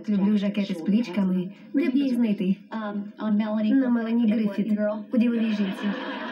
Люблю жакети з плічками. Де б їх знайти? На Мелані Гриффіт. У «Діловій жінці».